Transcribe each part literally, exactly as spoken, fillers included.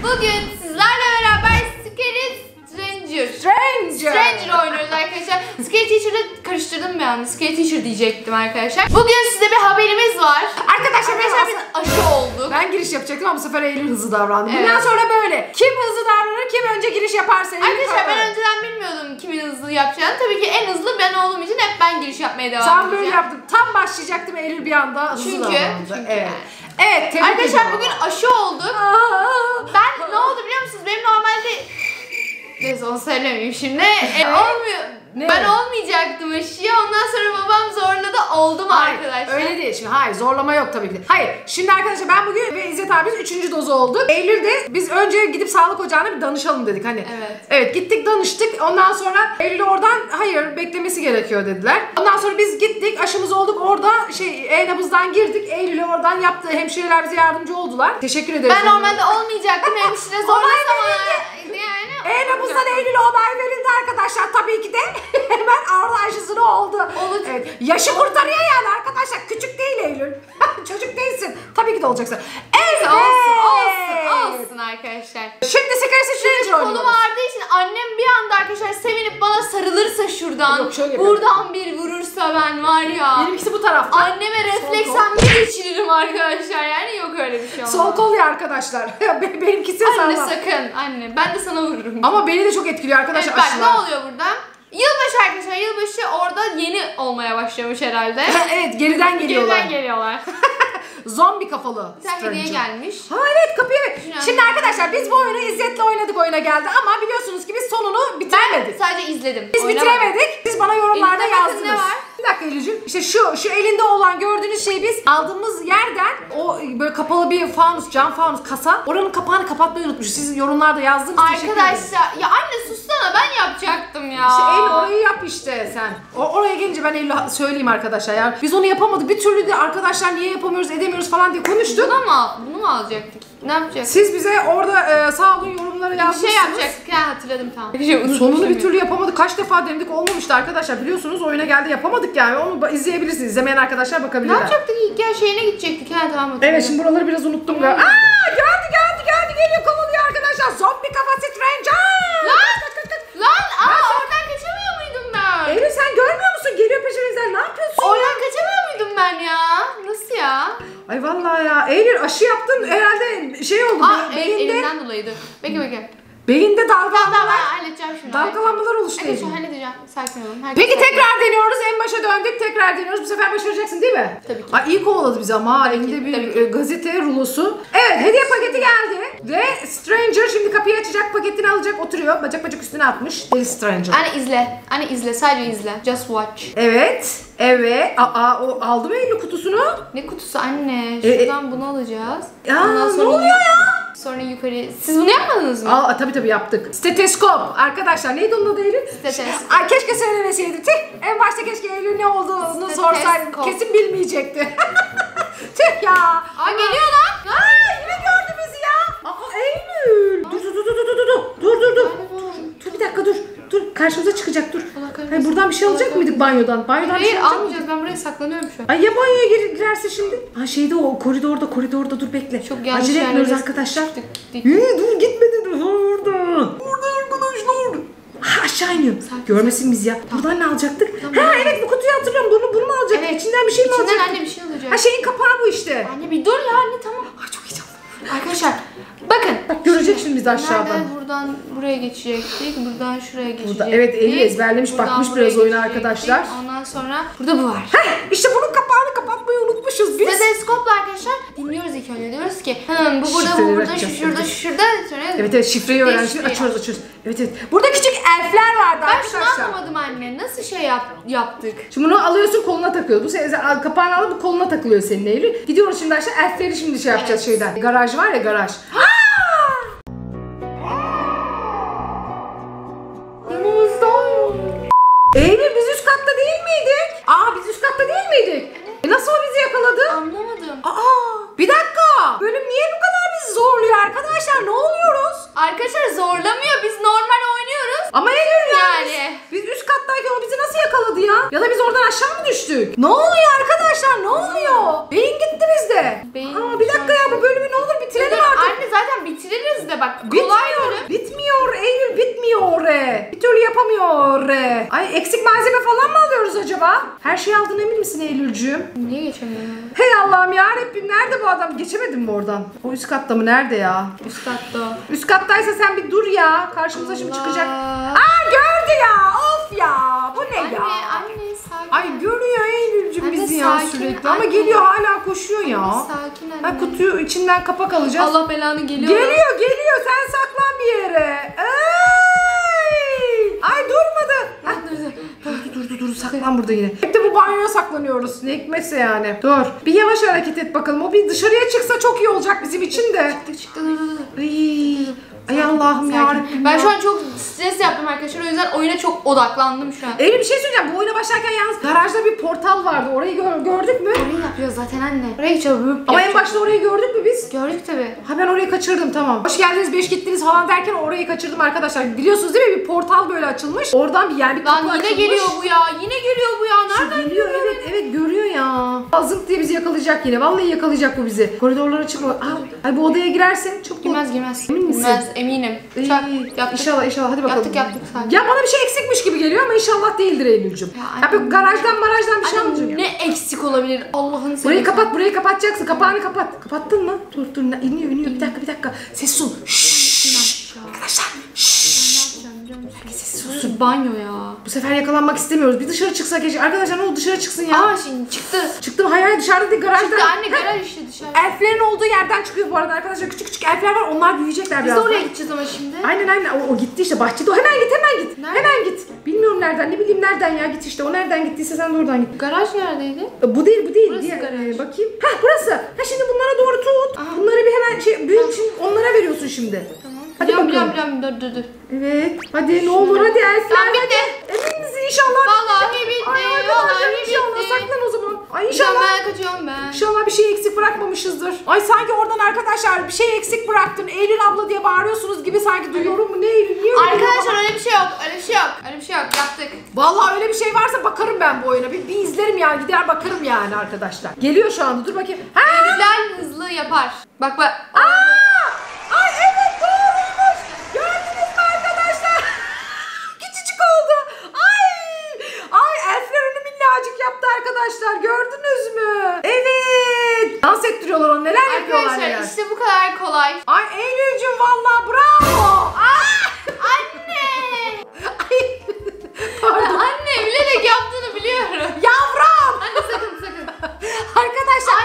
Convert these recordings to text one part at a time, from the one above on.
Bugün sizlerle beraber Scary Stranger Stranger Stranger oynuyoruz arkadaşlar. Scary Teacher'la karıştırdım bir anda. Scary Teacher diyecektim arkadaşlar. Bugün size bir haberimiz var. Arkadaşlar, arkadaşlar biz aşı olduk. Ben giriş yapacaktım ama bu sefer Eylül hızlı davrandı. Evet. Bundan sonra böyle. Kim hızlı davranır, kim önce giriş yaparsa Eylül Arkadaşlar ben davranır. önceden bilmiyordum kimin hızlı yapacağını. Tabii ki en hızlı ben olduğum için hep ben giriş yapmaya devam Sen edeceğim. böyle yaptın. Tam başlayacaktım, Eylül bir anda hızlı Çünkü, davrandı. çünkü Evet. yani. Evet, tebrik Arkadaşlar ediyorum. bugün aşı olduk. Ben ne oldu biliyor musunuz? Benim normalde... Neyse onu söylemeyeyim şimdi. E, olmuyor. Ne? Ben olmayacaktım aşıya. Ondan sonra babam zorladı. Oldum Hayır, arkadaşlar. öyle değil şimdi. Hayır, zorlama yok tabii ki de. Hayır, şimdi arkadaşlar ben bugün ve İzzet abimiz üçüncü dozu olduk. Eylül'de biz önce gidip sağlık ocağına bir danışalım dedik hani. Evet. Evet, gittik danıştık. Ondan sonra Eylül oradan hayır beklemesi gerekiyor dediler. Ondan sonra biz gittik, aşımız olduk. Orada şey e-nabızdan girdik. Eylül'e oradan yaptı. Hemşireler bize yardımcı oldular. Teşekkür ederiz. Ben normalde olmayacaktım. Hemşire zorlasam yani. E-nabızdan Eylül'e onay verildi arkadaşlar tabii ki de. Hemen orada aşısını oldu. Olacak. Evet. Yaşı kurtarıyor yani arkadaşlar. Küçük değil Eylül. Çocuk değilsin. Tabii ki de olacaksın. Evet. Olsun, olsun, olsun arkadaşlar. Şimdi Scary Stranger Kolu oynuyoruz. vardığı için annem bir anda arkadaşlar sevinip bana sarılırsa şuradan, Yok, şöyle yapalım. buradan bir vurursa ben var ya. Benimkisi bu tarafta. Anneme refleksen bir geçiririm arkadaşlar, yani yok öyle bir şey olmaz. Sol kol ya arkadaşlar. Benimkisi Anne sağlam. sakın anne, ben de sana vururum. Ama beni de çok etkiliyor arkadaşlar Evet, bak aşılar. ne oluyor burada? Yılbaşı arkadaşlar, yılbaşı orada yeni olmaya başlamış herhalde. Evet, geriden geliyorlar. Geriden geliyorlar. Zombi kafalı. Bir tane hediye Stranger. gelmiş. Ha evet, kapıya. Düşünün. Şimdi arkadaşlar biz bu oyunu İzzet'le oynadık, oyuna geldi ama biliyorsunuz ki biz sonunu bitiremedik. Sadece izledim. Biz oynamadım. bitiremedik. Siz bana yorumlarda Elinde bakın yazdınız. ne var? Bir dakika Eylül'cüğüm. İşte şu şu elinde olan gördüğünüz şey biz aldığımız yerden o böyle kapalı bir fanus, cam fanus kasa. Oranın kapağını kapatmayı unutmuşuz. Siz yorumlarda yazdınız. Teşekkür ederim. Arkadaşlar ya anne sussana, ben yapacaktım ya. İşte Eylül orayı yap işte sen. O, oraya gelince ben Eylül'e söyleyeyim arkadaşlar ya. Biz onu yapamadık. Bir türlü de arkadaşlar niye yapamıyoruz, edemiyoruz falan diye konuştuk. Bunu mu, bunu mu alacaktık? Ne yapacaktık? Siz bize orada e, sağ olun yorumlara Bir yazmışsınız. şey yapacaktık ha, hatırladım tamam. Sonunu bir türlü yapamadık. Kaç defa denedik, olmamıştı arkadaşlar. Biliyorsunuz oyuna geldi, yapamadık yani. Onu izleyebilirsiniz. İzlemeyen arkadaşlar Ne bakabilirler. yapacaktık ilk ya, şeyine gidecektik ha, tamam hatırladım. Evet, şimdi buraları biraz unuttum galiba. Aaa geldi geldi geldi geliyor, kovalıyor arkadaşlar. Zombi kafa Stranger. Lan! Lan! Aa oradan kaçamıyor muydum ben? Eylül sen görmüyor musun? Geliyor peşimizden. Ne yapıyorsun? Oradan kaçamıyor muydum ben ya? Nasıl ya? Ay vallahi ya. Eylül aşı yaptın herhalde şey oldu. Aa be- el, beyinde, elimden dolayıydı. Bekle bekle. beyinde Tamam tamam ben dalgalanmalar. halledeceğim şimdi. Dalgalanmalar oluştu. Arkadaşlar Eylül. halledeceğim. Sakin olun. Herkes Peki sakin. tekrar deniyoruz. En başa döndük. Tekrar deniyoruz. Bu sefer başaracaksın değil mi? Tabii ki. Ay iyi kovaladı bizi ama. Elinde bir tabii ki. e, gazete rulosu. Evet, hediye paketi geldi. Ve Stranger şimdi kapıyı açacak, paketini alacak, oturuyor. Bacak bacak üstüne atmış. Deli Stranger. Anne izle. Anne izle. Sadece izle. Just watch. Evet. Evet. Aa, o aldı mı Eylül kutusunu? Ne kutusu anne? E, Şuradan bunu alacağız. Ya Ondan ne sonra oluyor ya? Sonra yukarı. Siz bunu yapmadınız mı? Aa, tabii tabii yaptık. Steteskop. Arkadaşlar neydi onun adı Eylül? Steteskop. Ay keşke söylemeseydi. Tüh. En başta keşke Eylül ne olduğunu sorsaydım. Steteskop. Kesin bilmeyecekti. Tüh ya. Aa geliyor lan. Aa yine gördü bizi ya. Aa Eylül. Dur dur dur dur dur dur dur dur dur. Dur bir dakika dur. Dur karşımıza çıkacak dur. Allah kahretsin. Hayır, buradan bir şey alacak Allah mıydık banyodan? Banyodan bir Hayır şey alacak mıydık? almayacağız. Ben buraya saklanıyorum şu an. Ay ya banyoya gir- girerse şimdi? Ha şeyde o koridorda koridorda dur bekle. Çok yanlış Acele etmiyoruz yerlere arkadaşlar. çıktık, gittik. Hı, dur gitmedi dur orada. Orada arkadaşlar. Ha, aşağı iniyorum. Sakin, Görmesin biz ya. Buradan ne alacaktık? Tamam. Ha evet, bu kutuyu hatırlıyorum. Bunu, bunu mu alacaktık? Evet. İçinden bir şey mi İçinden alacaktık? anne bir şey alacak. Ha şeyin kapağı bu işte. Anne bir dur ya anne, tamam. Ay çok heyecanlı. Arkadaşlar bakın. Bak görecek şimdi bizi aşağıdan. Nereden buradan buraya geçecektik. Buradan şuraya geçecektik. Burada, evet, Eylül ezberlemiş, Buradan bakmış buraya biraz oyuna geçecektik. arkadaşlar. Ondan sonra burada bu var. Heh, işte bunun kapağını kapatmayı unutmuşuz biz. Steteskopla arkadaşlar dinliyoruz ilk önce. Diyoruz ki Hı, bu burada, Şifreleri bu burada, şu açacağız, şurada, evet. şu şurada. Sonra Evet evet, şifreyi öğrendik. şifreyi Açıyoruz açıyoruz. Evet evet. Burada küçük elfler vardı Ben şunu arkadaşlar. anlamadım anne. Nasıl şey yap, yaptık? Şimdi bunu alıyorsun, koluna takıyor. Bu se- kapağını alıp koluna takılıyor senin Eylül. Gidiyoruz şimdi aşağı, elfleri şimdi şey yapacağız Evet. şeyden. Garaj var ya, garaj. Eylül biz üst katta değil miydik? Aa biz üst katta değil miydik? E, nasıl o bizi yakaladı? Anlamadım. Aa bir dakika. Bölüm niye bu kadar bizi zorluyor arkadaşlar? Ne oluyoruz? Arkadaşlar zorlamıyor. Biz normal oynuyoruz. Ama Eylül yani. Yani. Biz üst kattayken o bizi nasıl yakaladı ya? Ya da biz oradan aşağı mı düştük? Ne oluyor arkadaşlar? Ne oluyor? Beyin gitti bizde. Beyin Aa bir dakika ya, bu bölümü ne olur bitirelim artık. Anne zaten bitirelim. bitiririz de bak. Kolay Bitmiyor. bölüm. Bitmiyor Eylül, bitmiyor. Bir türlü yapamıyor. Ay eksik malzeme falan mı alıyoruz acaba? Her şeyi aldın emin misin Eylülcüğüm? Niye geçemiyorum? Hey Allah'ım yarabbim, nerede bu adam? Geçemedin mi oradan? O üst katta mı? Nerede ya? Üst katta. Üst kattaysa sen bir dur ya. Karşımıza şimdi Allah. çıkacak. Aa gördü ya. Of ya. Bu ne Anne, ya? anne sakin. Ay görüyor Eylülcüğüm Anne, bizi ya sakin, sürekli. Ama anne. geliyor hala koşuyor ya. Anne, sakin anne. Ha, kutuyu içinden kapak alacağız. Allah belanı geliyor. Geliyor geliyor, sen saklan bir yere. Ay, Ay durmadı. Ha, dur dur dur dur saklan burada yine. Hep de bu banyoya saklanıyoruz. Ne hikmetse yani. Dur. Bir yavaş hareket et bakalım. O bir dışarıya çıksa çok iyi olacak bizim için de. Çıktı çıktı dur dur dur. Ay, ay Allah'ım yarabbim. Ben ya. şu an çok stres yaptım arkadaşlar. O yüzden oyuna çok odaklandım şu an. Eylül bir şey söyleyeceğim. Bu oyuna başlarken yalnız garajda bir portal vardı. Orayı gör- gördük mü? Orayı yapıyor zaten anne. Oraya geçiyor. Ama en başta orayı gördük mü biz? Gördük tabi. Ha ben orayı kaçırdım, tamam. Hoş geldiniz, beş gittiniz falan derken orayı kaçırdım arkadaşlar. Biliyorsunuz değil mi? Bir portal böyle açılmış. Oradan bir yer bir kapı Lan yine açılmış. geliyor bu ya. Yine geliyor bu ya. Şu Nereden geliyor, evet evet görüyor ya. Zınt diye bizi yakalayacak yine. Vallahi yakalayacak bu bizi. Koridorlara çıkma. Aa, ay bu odaya girersin. Çok Girmez girmez. Emin misin? Girmez eminim. İyi, Çak iyi. yaptık. İnşallah inşallah hadi bakalım. Yaptık yaptık sakin. Ya bana bir şey eksikmiş gibi geliyor ama inşallah değildir Eylül'cüm. Ya Ya, anne. bir garajdan marajdan bir şey Anne, almayacağım. ne eksik olabilir Allah'ını seversen. Burayı kapat, burayı kapatacaksın. Kapağını kapat. Kapattın mı? Dur dur iniyor iniyor. Bir dakika bir dakika. Ses ol. Şşş. Arkadaşlar. Sessiz banyo ya. Bu sefer yakalanmak istemiyoruz. Bir dışarı çıksak keşke. Arkadaşlar ne oldu, dışarı çıksın ya. Aa şimdi çıktı. Çıktım, hayır hayır dışarıda değil, garajda. Çıktı anne garaj işte dışarı. Elflerin olduğu yerden çıkıyor bu arada arkadaşlar. Küçük küçük elfler var. Onlar büyüyecekler Biz de birazdan. oraya gideceğiz ama şimdi. Aynen aynen. O, o gitti işte bahçede. O hemen git hemen git. Nerede? Hemen git. Bilmiyorum nereden. Ne bileyim nereden ya, git işte. O nereden gittiyse sen de oradan git. Garaj neredeydi? E, Bu değil bu değil. Burası Diğer, garaj. e, bakayım. Hah burası. Ha şimdi bunlara doğru tut. Aha. Bunları bir hemen şey büyük için onlara veriyorsun şimdi. Tamam. Hadi biliyorum, bakalım. biliyorum biliyorum dur dur dur. Evet. Hadi ne olur hadi elfler. Tamam, bitti. hadi. Emin misin inşallah? Vallahi bitti, Ay arkadaşlar vallahi inşallah bitti. saklan o zaman. Ay İnşallah inşallah. ben kaçıyorum ben. İnşallah bir şey eksik bırakmamışızdır. Ay sanki oradan arkadaşlar bir şey eksik bıraktın. Eylül abla diye bağırıyorsunuz gibi sanki duyuyorum mu? Ne Eylül? Niye öyle Arkadaşlar diyor? öyle bir şey yok. Öyle bir şey yok. Öyle bir şey yok. Yaptık. Vallahi öyle bir şey varsa bakarım ben bu oyuna. Bir, bir izlerim yani. Gider bakarım yani arkadaşlar. Geliyor şu anda. Dur bakayım. Ha! Eylüller hızlı yapar. Bak bak. Aa! Ay evet doğruymuş. Gördünüz mü arkadaşlar? Küçücük oldu. Ay! Ay elfler onu minnacık yaptı arkadaşlar. Gördünüz mü? Evet. Dans ettiriyorlar onu. Neler yapıyorlar Arkadaşlar neler. işte bu kadar kolay. Ay Eylül'cüm vallahi bravo. Aa! Anne! Ay. Pardon. Anne bilerek yaptığını biliyorum. Yavrum. Anne sakın sakın. Arkadaşlar.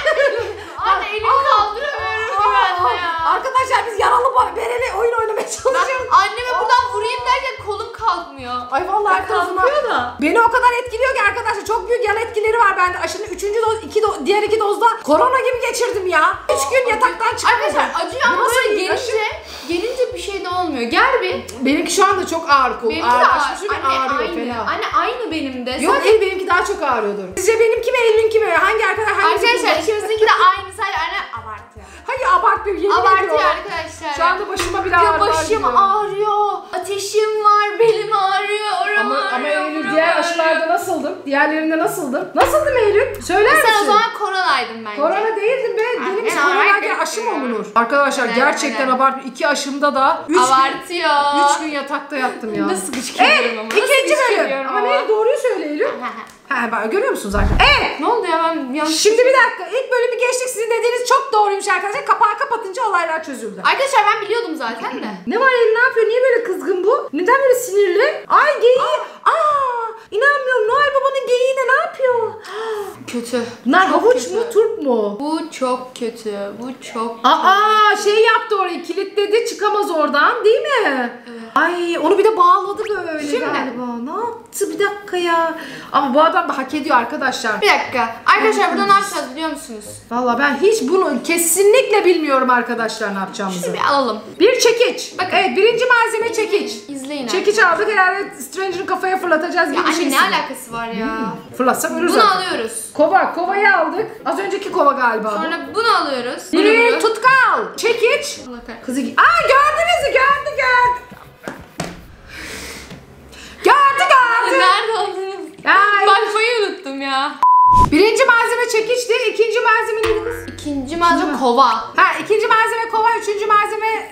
Anne elimi kaldıramıyorum şu anda ya. Arkadaşlar biz yaralı ba- bereli oyun oynamaya çalışıyoruz. Ben anneme buradan vurayım derken kolum kalkmıyor. Ay vallahi Ya kalkıyor da. Beni o kadar etkiliyor ki arkadaşlar, çok büyük yan etkileri var bende. Aşının üçüncü doz, iki do, diğer iki dozda korona gibi geçirdim ya. Üç gün yataktan çıkmadım. Arkadaşlar acıyor ama Bu nasıl böyle bir aşı? gelince, gelince bir şey de olmuyor. Gel bir. Benimki şu anda çok ağır kol. Benimki de ağır. Ağırlaşmış ve Anne ağrıyor aynı. fena. Anne aynı benim de. Yok Sadece- el benimki daha çok ağrıyordur. Sizce benimki mi Eylül'ünki mi? Hangi arkadaş hangi Arkadaşlar ikimizinki de aynı. Sadece anne abartıyor. Hayır abartmıyor, yemin Abartıyor ediyorum. arkadaşlar. Şu anda başıma bile Ya ağrılar başım gidiyor. ağrıyor. Ateşim var. Belim ağrıyor. Oram Ama, ama ağrıyor. Eylül buram diğer ağrıyor. aşılarda nasıldım? Diğerlerinde nasıldım? Nasıldım Eylül? Söyler misin? Sen o zaman koronaydım bence. Korona değildim be. Deli misin? Aynen, Koronayken aynen. aşı mı olunur? Arkadaşlar Aynen, gerçekten aynen. abartmıyor. İki aşımda da üç gün, Abartıyor. üç gün yatakta yattım ya. Nasıl gıcık Evet, ediyorum ama. Nasıl ikinci gıcık bölüm. ediyorum Ama ama. ne doğruyu söyle Eylül. Ha bak görüyor musunuz zaten? Evet. Ne oldu ya ben yanlış... Şimdi bir dakika. İlk bölümü geçtik. Sizin dediğiniz çok doğruymuş arkadaşlar. Kapağı kapatınca olaylar çözüldü. Arkadaşlar ben biliyordum zaten de. Ne var Eylül, ne yapıyor? Niye böyle kızgın bu? Neden böyle sinirli? Ay geyiği. Aa, inanmıyorum. Noel Baba'nın geyiğine ne yapıyor? Kötü. Bunlar Çok havuç kötü. mu, turp mu? Bu çok kötü. Bu çok Aa şey yaptı orayı, kilitledi, çıkamaz oradan değil mi? Evet. Ay onu bir de bağladı böyle Şimdi. galiba. Ne yaptı bir dakika ya. Ama bu adam da hak ediyor arkadaşlar. Bir dakika. Arkadaşlar burada ne yapacağız biliyor musunuz? Vallahi ben hiç bunu kesinlikle bilmiyorum arkadaşlar ne yapacağımızı. Şunu bir alalım. Bir çekiç. Bakın. Evet birinci malzeme çekiç. İzleyin Çekiç aldık herhalde Stranger'ın kafaya fırlatacağız gibi Ya bir anne şeysin. ne alakası var ya? Fırlatsak ölür Bunu zaten. alıyoruz. Kova, kovayı aldık. Az önceki kova galiba bu. Sonra bunu alıyoruz. Bunu Bir bunu. tutkal. Çekiç. Allah kahretsin. Kızı... Aa gördünüz mü? Gördü gördü. Gördü gördü. Nerede oldunuz? Ay. Bakmayı unuttum ya. Birinci malzeme çekiçti. İkinci malzeme neydi kız? İkinci malzeme kova. Ha ikinci malzeme kova. Üçüncü malzeme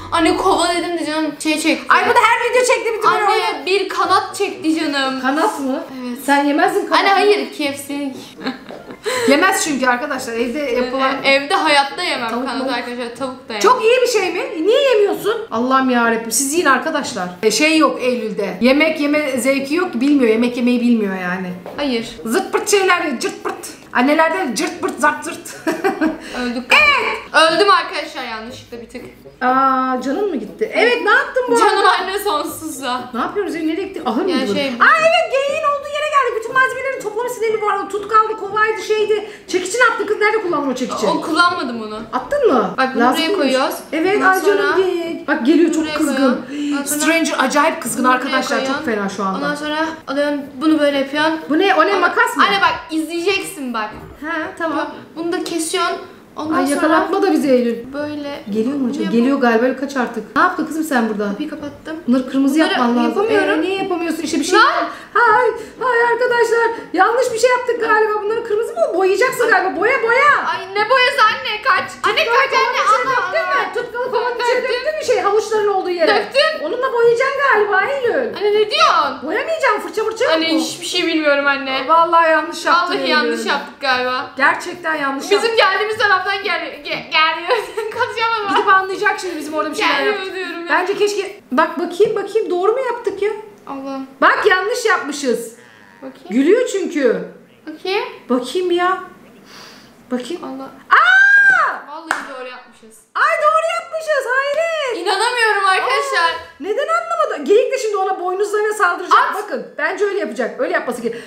Anne kova dedim de canım şey çekti. Ay bu da her video çekti bir tane. Anne bir kanat çekti canım. Kanat mı? Evet. Sen yemezdin kanat. Anne hayır K F C'nin. Yemez çünkü arkadaşlar evde yapılan. E, evde hayatta yemem Tavuk kanat mu? arkadaşlar, tavuk da yemem. Çok iyi bir şey mi? Niye yemiyorsun? Allah'ım yarabbim siz yiyin arkadaşlar. E, şey yok Eylül'de. Yemek yeme zevki yok, bilmiyor. Yemek yemeyi bilmiyor yani. Hayır. Zırt pırt şeyler, cırt pırt. Annelerden cırt pırt zart zırt. Öldük. Evet. Öldüm arkadaşlar yanlışlıkla bir tık. Aa canın mı gitti? Evet ne yaptın bu Canım arada? anne sonsuzda. Ne yapıyoruz? Nereye gittik? Ahır mıydı Ya bu? şey- Aa evet geyiğin olduğu yere geldik. Bütün malzemelerin toplaması deli bu arada. Tutkaldı, kovaydı, şeydi. Çekici ne yaptın kız? Nerede kullandın o çekici? O kullanmadım onu. Attın mı? Bak bunu Lazım buraya mıymış? koyuyoruz. Evet Ondan ay canım sonra- geyik. Bak geliyor çok Buraya kızgın. koyuyorum. Ondan sonra- Stranger acayip kızgın Bunu arkadaşlar. buraya Çok koyuyorsun. fena şu anda. Ondan sonra alıyorsun bunu böyle yapıyorsun. Bu ne? O ne? Makas mı? Anne bak izleyeceksin bak. Ha tamam. Bunu da kesiyorsun. Ondan Ay sonra yakalatma da bizi Eylül. böyle. Geliyor mu acaba? Bunu Geliyor galiba. Kaç artık. Ne yaptın kızım sen burada? Kapıyı kapattım. Bunları kırmızı Bunları yapman lazım. yapamıyorum. Ee, niye yapamıyorsun? İşte bir şey. Lan! Hay, hay arkadaşlar. Yanlış bir şey yaptık galiba. Bunları kırmızı mı? Boyayacaksın galiba. Boya boya. Ay ne boyası anne kaç. Anne kaç anne. Allah Döktün mü? Allah. Tutkalı kovanın içine Döktüm. döktün mü şey havuçların olduğu yere? Döktüm. Onunla boyayacaksın galiba Eylül. Anne ne diyorsun? Boyamayacağım fırça fırça yok Anne mu? hiçbir şey bilmiyorum anne. Vallahi yanlış yaptın Vallahi Eylül. yanlış yaptık galiba. Gerçekten yanlış yaptın. Bizim geldiğimiz taraftan gel ge- geliyor. Konuşamadım. Gidip anlayacak şimdi bizim orada bir şeyler Geliyor yaptık. diyorum ya. Bence keşke... Bak bakayım bakayım doğru mu yaptık ya? Allah. Bak yanlış yapmışız. Bakayım. Gülüyor çünkü. Bakayım. Bakayım bir ya. Bakayım. Allah. Aa! Vallahi doğru yapmışız. Ay doğru yapmışız hayret. İnanamıyorum arkadaşlar. Neden anlamadı? Geyik de şimdi ona boynuzlarına saldıracak. At. Bakın bence öyle yapacak. Öyle yapması gerekiyor.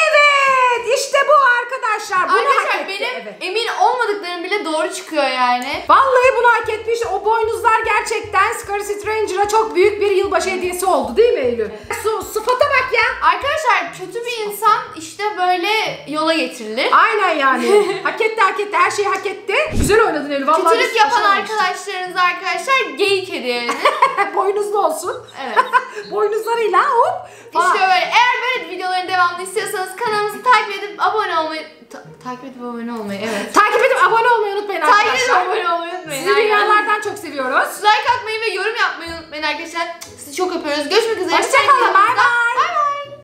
Evet işte bu arkadaşlar. Bunu hak Arkadaşlar etti. benim Evet. emin olmadıklarım bile doğru çıkıyor yani. Vallahi bunu hak etmiş. O boynuzlar gerçekten Scary Stranger'a çok büyük bir yılbaşı hediyesi oldu değil mi Eylül? Su, sıfata bak ya. Arkadaşlar kötü bir insan işte böyle yola getirilir. Aynen yani. hak etti hak etti. Her şeyi hak etti. Güzel oynadın Eylül. Vallahi Kötülük biz yapan şaşırmamıştık. arkadaşlarınıza arkadaşlar geyik hediyeleri. Boynuzlu olsun. Evet. Boynuzlarıyla hop. falan. İşte böyle. Eğer böyle videoların devamını istiyorsanız kanalımızı takip edip abone olmayı Ta- takip edip abone olmayı evet. Takip edip abone olmayı unutmayın Takip edip arkadaşlar. abone olmayı unutmayın. Sizi Aynen. dünyalardan çok seviyoruz. Like atmayı ve yorum yapmayı unutmayın arkadaşlar. Sizi çok öpüyoruz. Görüşmek üzere. Hoşçakalın.